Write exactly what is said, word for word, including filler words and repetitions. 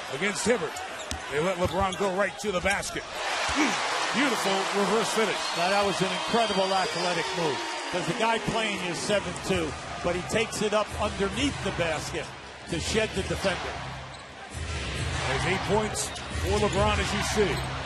against Hibbert. They let LeBron go right to the basket. Beautiful reverse finish. Now that was an incredible athletic move because the guy playing is seven two, but he takes it up underneath the basket to shed the defender. There's eight points for LeBron, as you see.